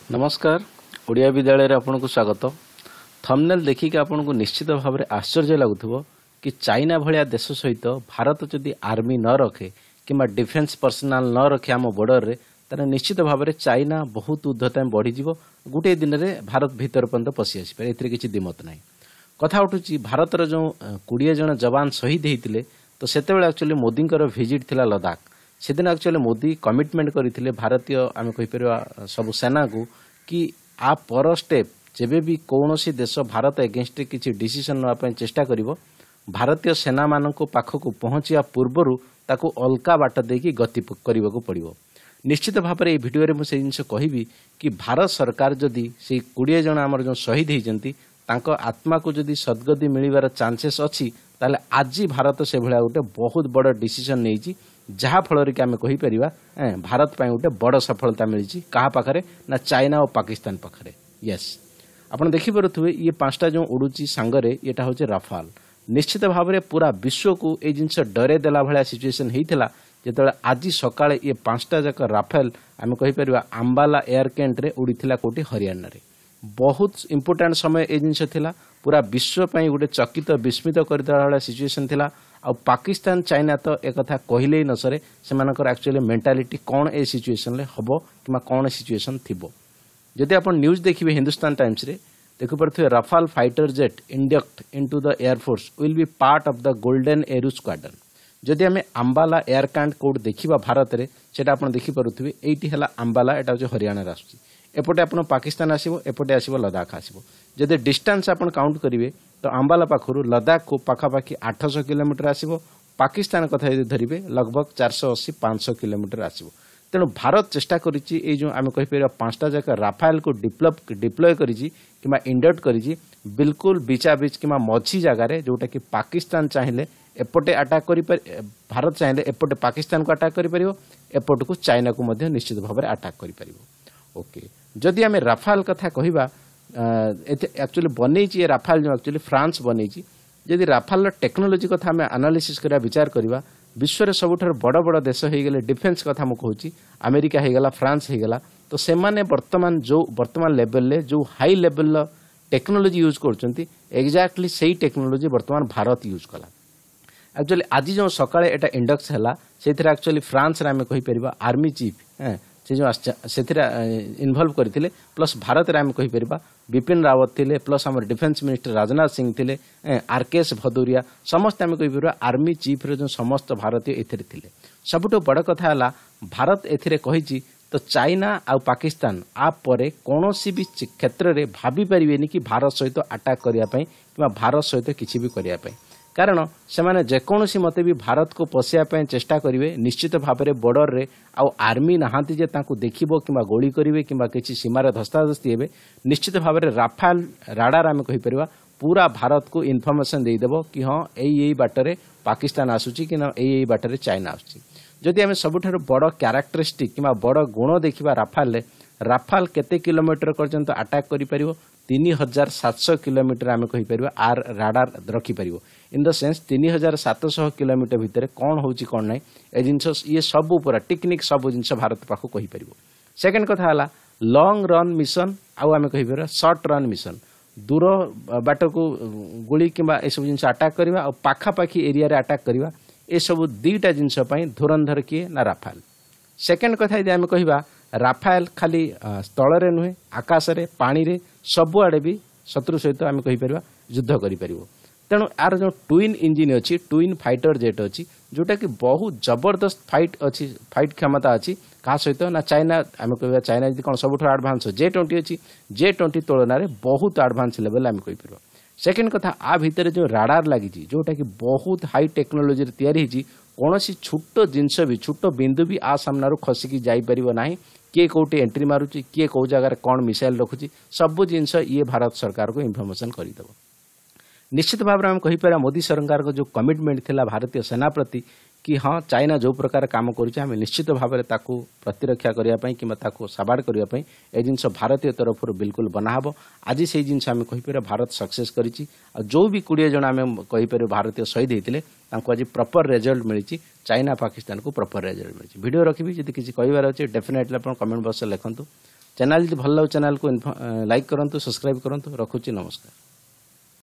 नमस्कार ओडिया विद्यालय रे आपन को स्वागत। थंबनेल देखिक आपन को निश्चित भाव में आश्चर्य लगुथबो कि चाइना भलिया देश सहित भारत जदि आर्मी न रखे किंबा डिफेन्स पर्सनाल न रखे आम बॉर्डर रे तारे निश्चित भाव में चाइना बहुत उद्धता में बढ़ी जीवो गोटे दिन रे भारत भीतर पर्यंत पशि आसी पारे एथिरे किछि दिमत नाही। कथा उठुची भारत रो जो 20 जन जवान शहीद हेतिले तो सेतेबेले एक्चुअली मोदींकर विजिट थिला लद्दाख। सेदिन एक्चुअली मोदी कमिटमेंट करथिले भारतीय आमे कहि परबा सब सेना को कि आ पर स्टेप जेबे भी कौनसी देश भारत एगेंस्ट किछि डिसीजन नवा पय चेष्टा करिवो भारतीय सेना माननको पाखकु पहुंचिया पूर्वरु ताको अलका बाट देकी गति करबाको पड़िवो। निश्चित भाव में भिडियो में से जिनस कहि कि भारत सरकार जदि से 20 जन आमर जो शहीद होती तांको आत्मा को जदि सद्गति मिलवार चांसेस अच्छी ताले आज भारत से भाया गोटे बहुत बड़ डिसीजन नहीं जहाँ फल कि आम कहीपर भारत पर गोटे बड़ सफलता मिली क्या पाखे ना चाइना और पाकिस्तान पाखे। यस आपड़ देखिपे ये 5टा जो उड़ूची सांगरे यहाँ हूँ राफाल। निश्चित भाव में पूरा विश्व को ये जिनस डरे देला भाया सिचुएसन होता जिते आज सकाळे ये 5टा जाक राफेल आम कहीपर अंबाला एयर कैंट रे उड़ीथिला कोटी हरियाणा रे। बहुत इंपोर्टेंट समय ये जिनस थिला पूरा विश्व पई गोटे चकित विस्मित करदेला सिचुएसन थिला। आ पाकिस्तान चाइना तो एक कथा कहले न सरे सेमानकर एक्चुअली मेंटालिटी कौन ए सिचुएसन ले हबो किमा कौन सिचुएसन थिबो। जदि आपण न्यूज देखिबे हिंदुस्तान टाइम्स रे देखि परथि Rafale fighter jet induct into the air force will be part of the golden arrow squadron. जदि आम अंबाला एयर कैंट कोड देखा भारत में से देखिपे ये अंबाला एटा हूँ हरियाणा आसूँ एपटे आप पाकिस्तान आसो एपटे आसो लद्दाख आसो। जदि डिस्टेंस आप काउंट करेंगे तो अंबाला पाखु लद्दाख को पाखापाखि 800 किलोमीटर आसो पाकिस्तान कथा धरवे लगभग 480-500 किलोमीटर आसो। तेणु भारत चेष्टा करिछि जो आम कहीपर 5टा जाक राफेल को डिप्लॉय करिछि किंबा इंडक्ट करिछि बिल्कुल बीचा बीच किंबा मझी जगार जोटा कि पाकिस्तान चाहिए एपटे अटैक कर भारत चाहिए एपटे पाकिस्तान को अटैक कर एपट को चाइना को मध्य निश्चित भाव में अटैक कर। ओके जदि आम राफेल कथा कहवा एक्चुअली बनई राफेल जो एक्चुअली फ्रांस बनई जदि राफेल टेक्नोलोजी कथा आम एनालिसिस करा विचार करवा विश्व सबुठ बड़ बड़ देश हो गले डिफेन्स कथा मुझे अमेरिका होगला फ्रांस होगला तो से वर्तमान लेवल जो हाई लेवल टेक्नोलोजी यूज कर एक्जाक्टली सही टेक्नोलोजी वर्तमान भारत यूज कला। एक्चुअली आज जो सकाळे एटा इंडक्स है से एक्चुअली फ्रांस रे आमे कहीपर आर्मी चीफ से जो से इनवल्व करते प्लस भारत रे आमे कहीपर बिपिन रावत थिले प्लस आम डिफेन्स मिनिस्टर राजनाथ सिंह थिले आरकेएस भदौरिया समस्त आमे कहीपर आर्मी चीफ रे जो समस्त भारतीय एथिरे थिले। सबुठ बड़ कथा है भारत एथिरे कहिछि तो चाइना आ पाकिस्तान आप परे कौनसी भी क्षेत्र में भाभी पारिबेनी कि भारत सहित अटैक करने कि भारत सहित किसी भी करने कारण से माने जेकोसी मते भी भारत को पशिया चेष्टा करेंगे निश्चित भाव में बॉर्डर रे आउ आर्मी नहांती जे तांको देखिबो किंबा गोली करेंगे किंबा किसी सीमार धस्ताधस्ती हेबे निश्चित भाव में राफेल राडार आम कहीपर पूरा भारत को इनफर्मेशन देदेव कि हाँ यही बाटर पाकिस्तान आसूची कि यही बाटर चाइना आसूची। जदि आम सबुठार बड़ क्यारेक्टरिस्टिक किंबा बड़ गुण देखा राफेल राफेल केते किलोमीटर पर्यंत अटैक करि 3700 किलोमीटर आम कहीपर आर राडार रखिपर इन द सेन्स 3700 किलोमीटर भितर कौन होची कौन ना ए जिनस ये सब पूरा टेक्निक सब जिनस भारत पाखु कहीपर। सेकेंड कथा है लॉन्ग रन मिशन आम कहीपर शॉर्ट रन मिशन दूर बाट को गोली किंबा ए सब जिनस अटैक करवा और पाखापाखि एरिया रे अटैक करवा ए सब दुईटा जिनस धुरंधर किए ना राफेल। सेकेंड कथा यदि आम कहवा राफेल खाली स्थल नुहे आकाश रे पानी रे सबुआड़े भी शत्रु सहित आम कहीपर युद्ध कर। तेणु यार जो ट्विन इंजिन अच्छी ट्विन फाइटर जेट अच्छी जोटा कि बहुत जबरदस्त फाइट अच्छी फाइट क्षमता अच्छी क्या सहित ना चाइना आम कह चाइना जी कौन सब आडभांस J-20 अच्छी J-20 तुलन में बहुत आडभांस लेवल आम कहीपर। सेकेंड कथा आ भितर जो राडार लगी जोटा कि बहुत हाई टेक्नोलोजी तैयारी कौन छोट जिनस भी छोट बिंदु भी आ सामना खसिकी जापर ना किए कौटे एंट्री मारुची किए कौ जगार कौन मिसाइल रखुची सब जिनस ये भारत सरकार को इनफर्मेशन करदेव। निश्चित भाव में आम कहीपर मोदी सरकार को जो कमिटमेंट थिला भारतीय सेना प्रति कि हाँ चाइना जो प्रकार काम करें निश्चित भाव में प्रतिरक्षा करने कि साबाड़ करने ए जिनस भारतीय तरफ बिल्कुल बनाहब। आज से जिनस आम कहीपर भारत सक्सेस करिछि जो भी 20 जन आम कहीपर भारतीय शहीद होते आज प्रॉपर रिजल्ट मिली चाइना पाकिस्तान को प्रॉपर रिजल्ट मिली। वीडियो रखी जब किसी कहार अच्छे डेफिनेटली आप कमेंट बॉक्स लिखु। चैनल जदि भल लागो चैनल को लाइक करंतु सब्सक्राइब करंतु रखुची नमस्कार।